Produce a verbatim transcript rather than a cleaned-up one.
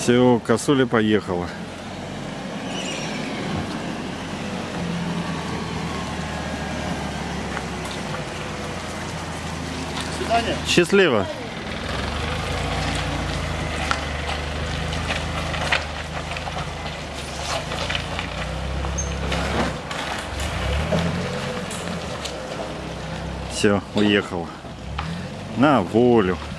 Все, косуля поехала. До свидания. Счастливо. Все, уехала на волю.